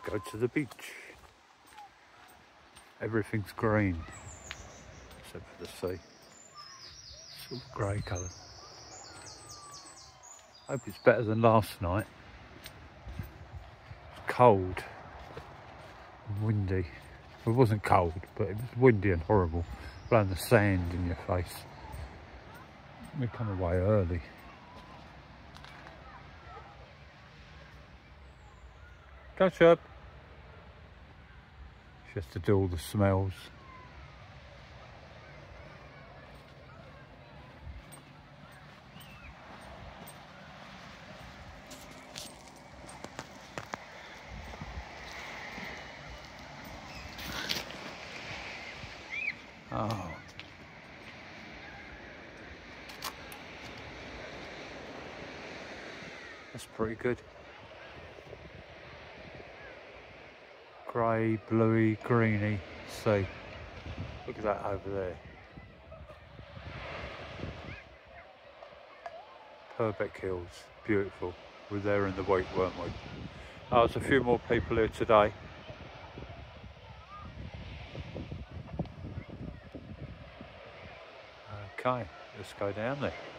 go to the beach. Everything's green except for the sea. Sort of grey colour. Hope it's better than last night. It's cold and windy. It wasn't cold, but it was windy and horrible, blowing the sand in your face. We come away early. Catch up. She has to do all the smells. Oh. That's pretty good. Grey, bluey, greeny sea. Look at that over there. Purbeck Hills, beautiful. We were there in the week, weren't we? Oh, there's a few more people here today. Okay, let's go down there.